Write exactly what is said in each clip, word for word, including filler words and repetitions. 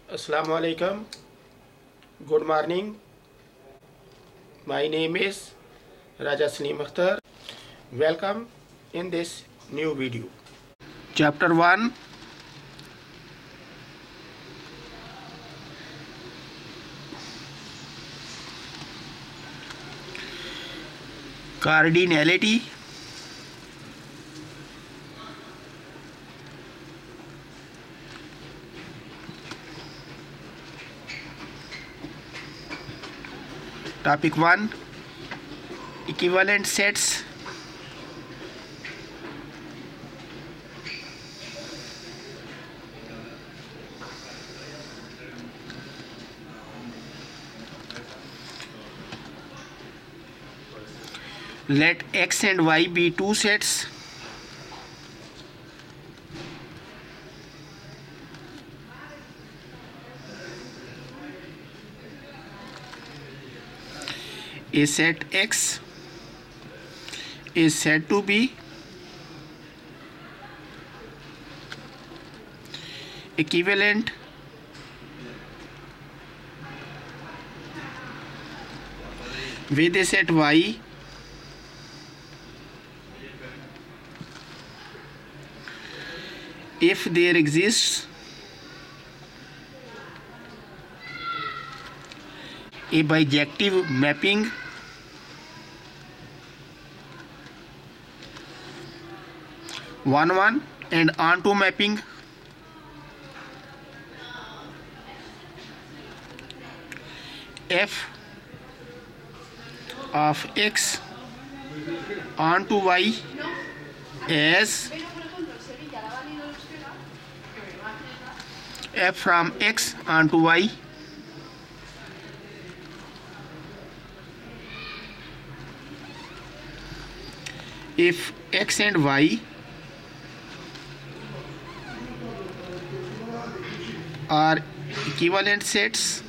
Assalamu alaikum. Good morning. My name is Raja Salim Akhtar. Welcome in this new video. Chapter one. Cardinality. Topic one. Equivalent sets. Let X and Y be two sets. A set X is said to be equivalent with a set Y if there exists a bijective mapping one one and onto mapping f of x onto y as f from x onto y if x and y are equivalent sets,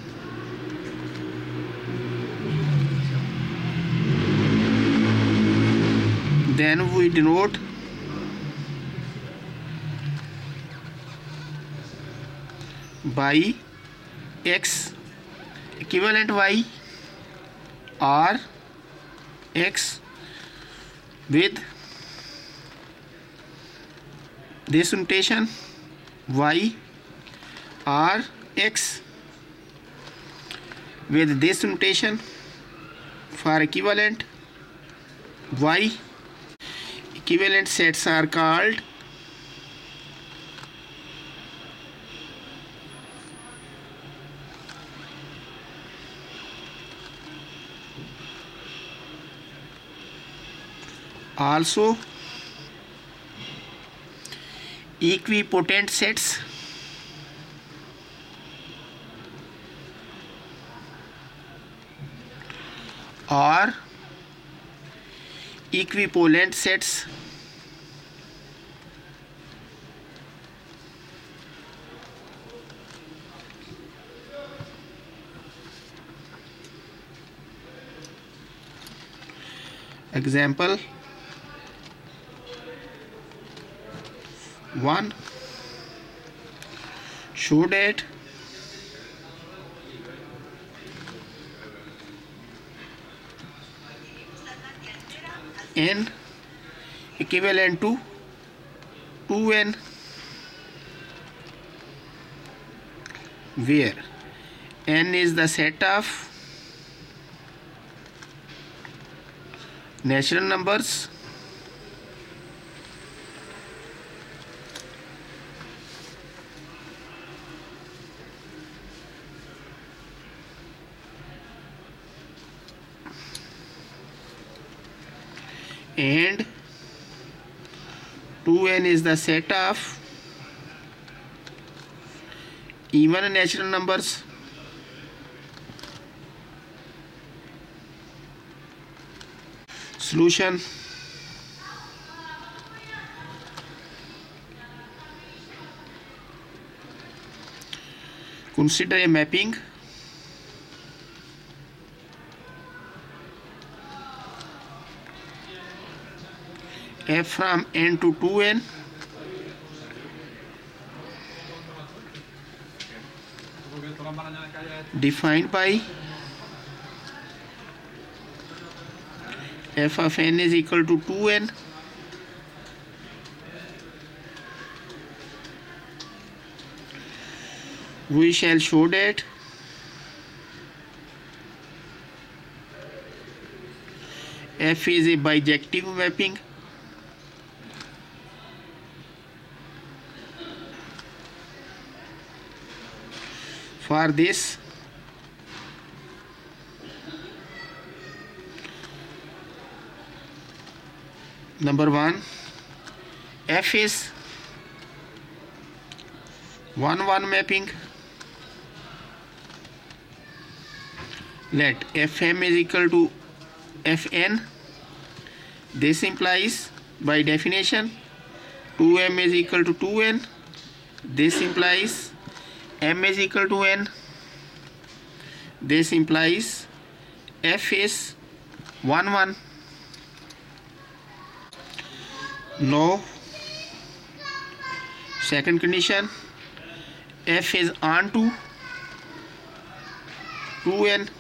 then we denote by x equivalent y or x with this notation y or x with this notation for equivalent y. Equivalent sets are called also equipotent sets or equivalent sets. Example one. Show that n equivalent to two n where n is the set of natural numbers and two n is the set of even natural numbers. Solution. Consider a mapping f from n to two n defined by f of n is equal to two n we shall show that f is a bijective mapping for this number one, f is one one mapping. Let fm is equal to fn. This implies by definition two m is equal to two n. This implies m is equal to n. This implies f is one one. No. Second condition, f is onto two n.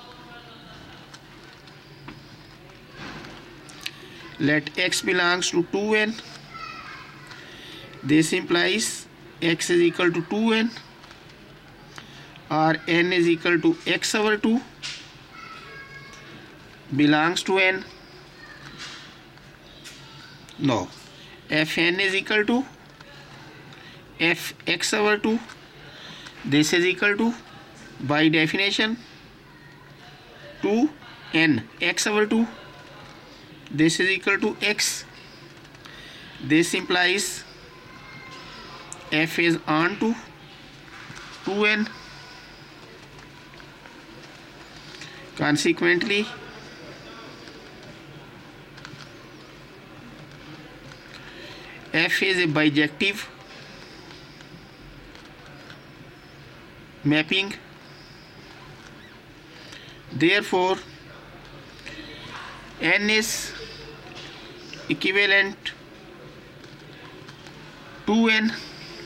Let x belongs to two n. This implies x is equal to two n or n is equal to x over two belongs to n. No, fn is equal to fx over two. This is equal to by definition two n x over two. This is equal to x. This implies f is onto two n. Consequently, f is a bijective mapping. Therefore, n is equivalent to n.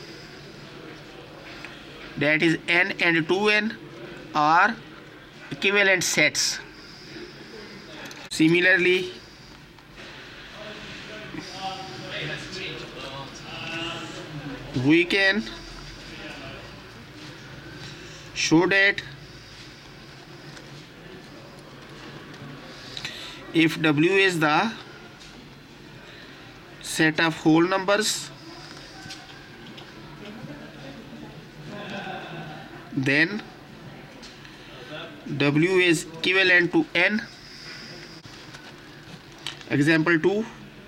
That is, n and two n are equivalent sets. Similarly, we can show that if W is the set of whole numbers, then W is equivalent to n. Example two.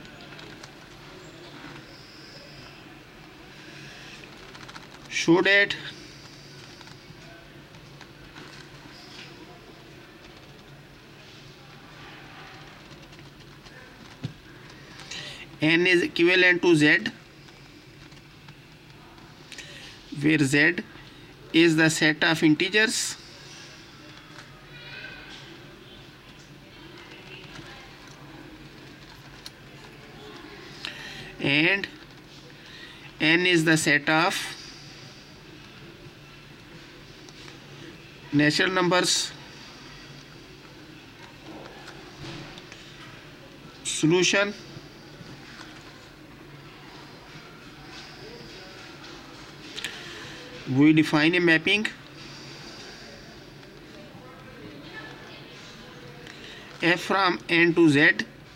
Show that n is equivalent to z, where z is the set of integers and n is the set of natural numbers. Solution: we define a mapping f from n to z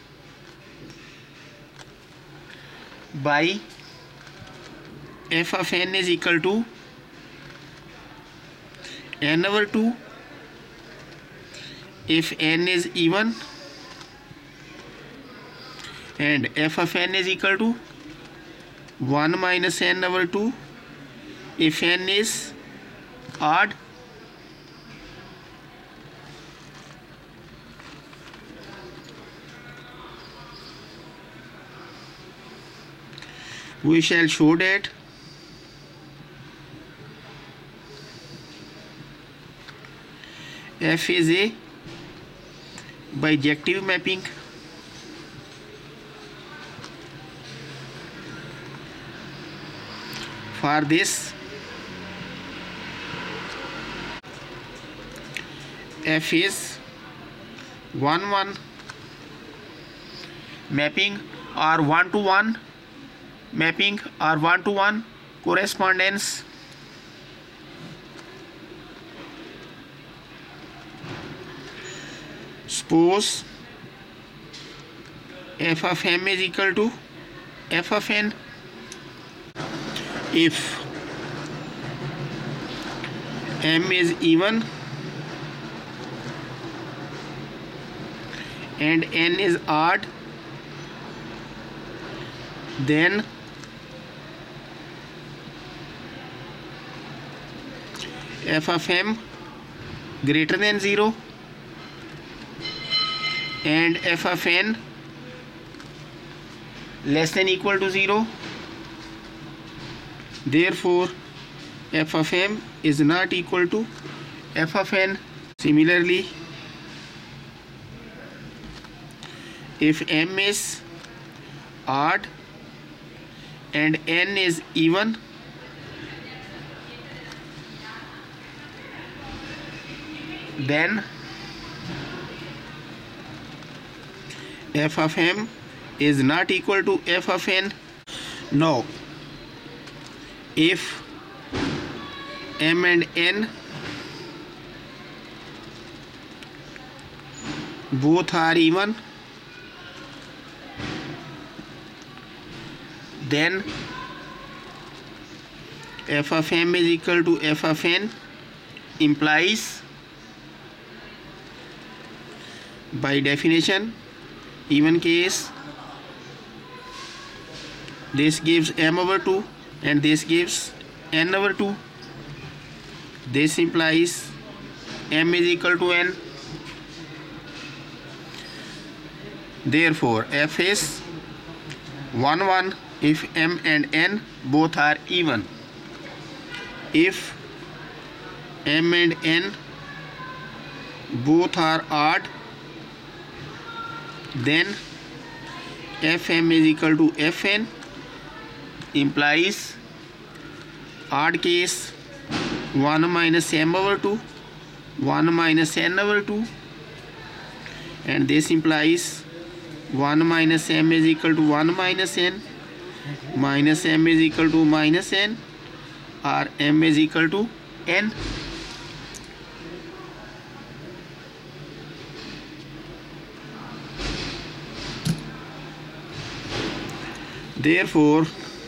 by f of n is equal to n over two if n is even, and f of n is equal to one minus n over two if n is odd. We shall show that f is a bijective mapping. For this, F is one one mapping or one to one mapping or one to one correspondence. Suppose f of m is equal to f of n if m is even and n is odd, then f of m greater than zero and f of n less than equal to zero. Therefore f of m is not equal to f of n. Similarly, if m is odd and n is even, then f of m is not equal to f of n. Now, if m and n both are even, then f of m is equal to f of n implies, by definition, even case, this gives m over two and this gives n over two. This implies m is equal to n. Therefore f is one one if m and n both are even. If m and n both are odd, then fm is equal to fn implies odd case one minus m over two, one minus n over two, and this implies one minus m is equal to one minus n, minus m is equal to minus n, or m is equal to n. Therefore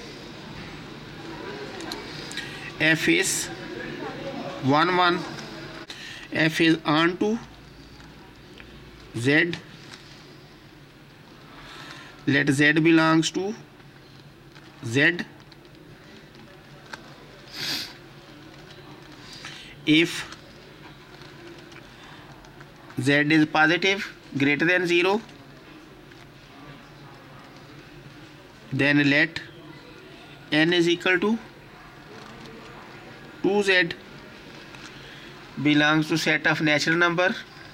f is one one, f is onto z, let z belongs to z. If z is positive greater than zero, then let n is equal to two z belongs to set of natural number,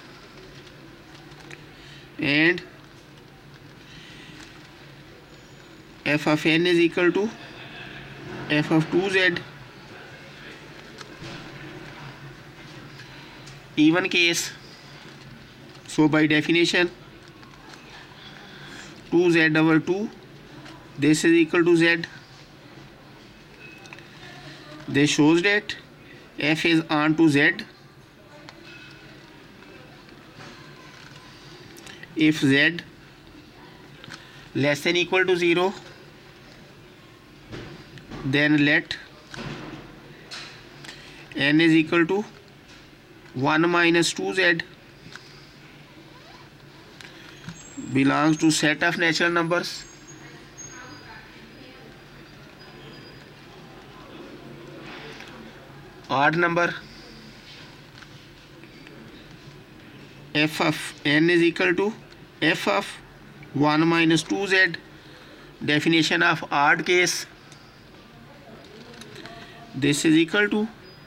and f of n is equal to f of two z. Even case, so by definition two z over two, this is equal to z. This shows that f is onto z if z less than equal to zero, then let n is equal to one minus two z belongs to set of natural numbers. Odd number, f of n is equal to f of one minus two z. Definition of odd case, this is equal to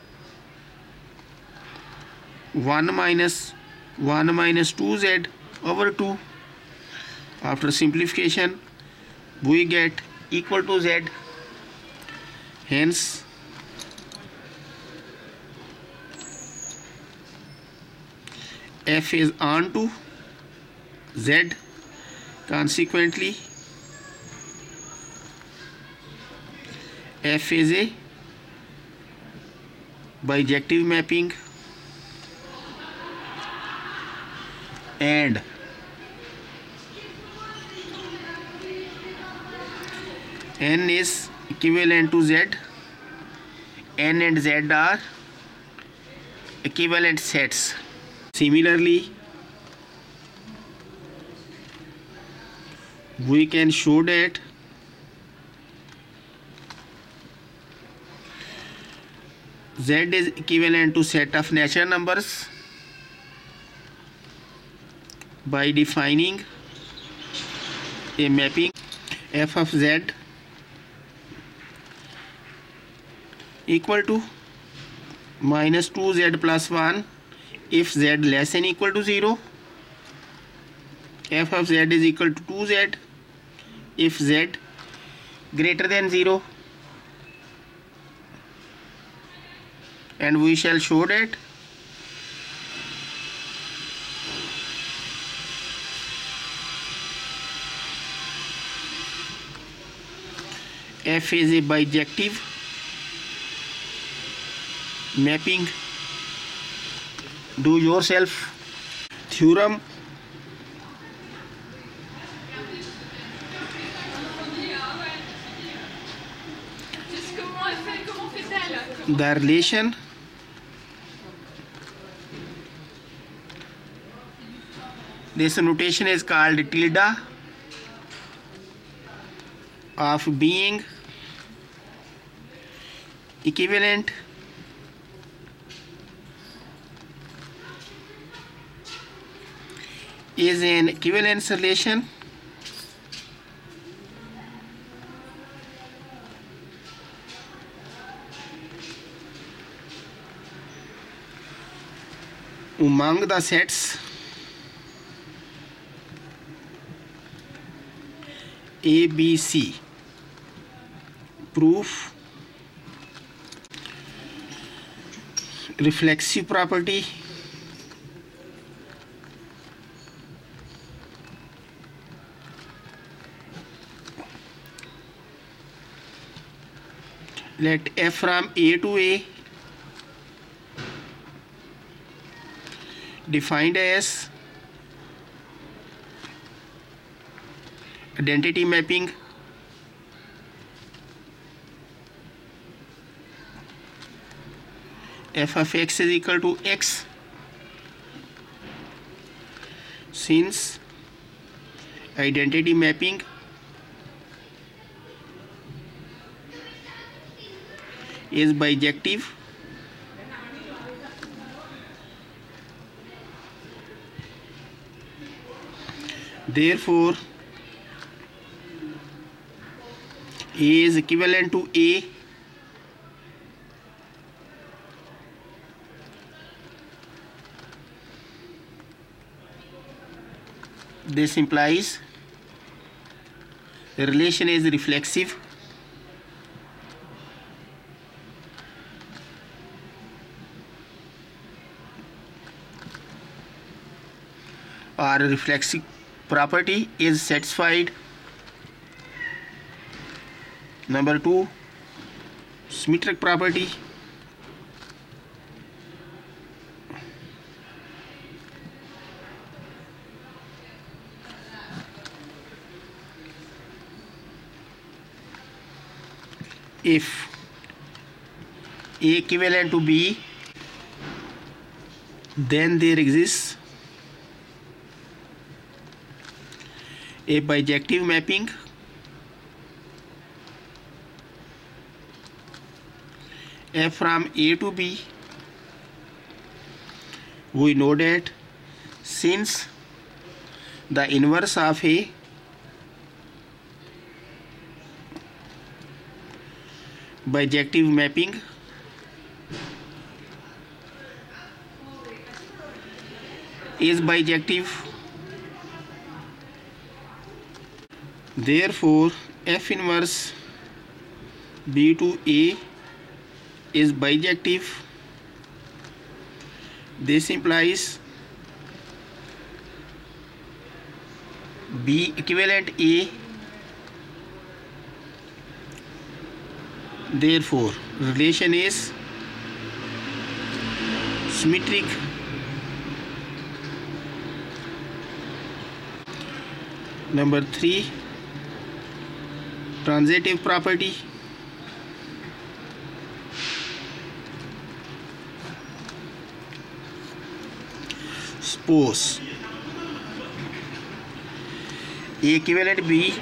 one minus one minus two z over two. After simplification we get equal to z. Hence F is on to Z. Consequently, F is a bijective mapping, and N is equivalent to Z. N and Z are equivalent sets. Similarly, we can show that Z is equivalent to set of natural numbers by defining a mapping f of Z equal to minus two Z plus one if Z less than equal to zero. F of Z is equal to two Z if Z greater than zero, and we shall show that F is a bijective mapping. Do yourself theorem. The relation this notation is called tilde of being equivalent is an equivalence relation among the sets A, B, C. Proof. Reflexive property. Let F from A to A defined as identity mapping f of x is equal to x, since identity mapping is bijective, therefore A is equivalent to A this implies the relation is reflexive. Or reflexive property is satisfied. Number two, symmetric property. If A equivalent to B, then there exists a bijective mapping F from A to B. We know that since the inverse of A bijective mapping is bijective, therefore F inverse B to A is bijective. This implies B equivalent A, therefore relation is symmetric. Number three, transitive property. Suppose A equivalent B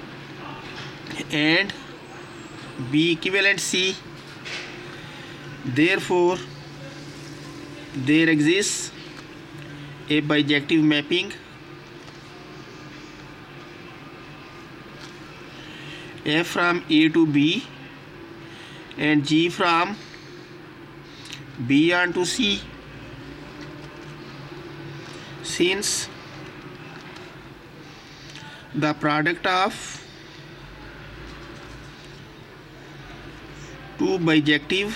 and B equivalent C, therefore there exists a bijective mapping F from A to B and G from B on to C. Since the product of two bijective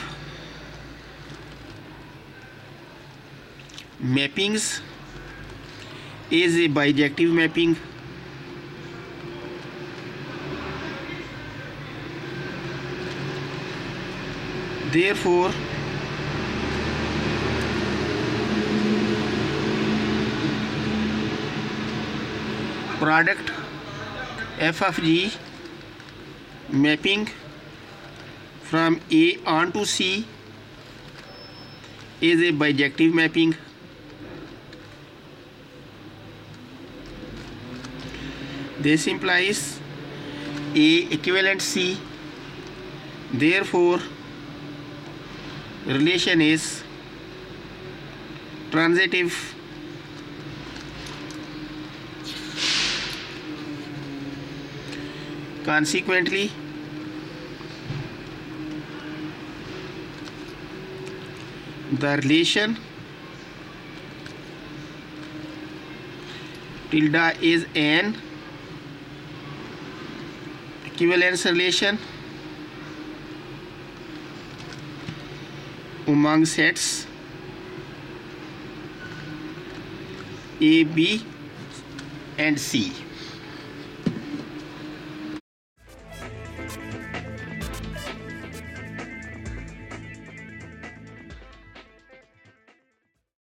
mappings is a bijective mapping, therefore product f of g mapping from A on to C is a bijective mapping. This implies A equivalent C, therefore relation is transitive. Consequently, the relation tilde is an equivalence relation among sets A, B and C.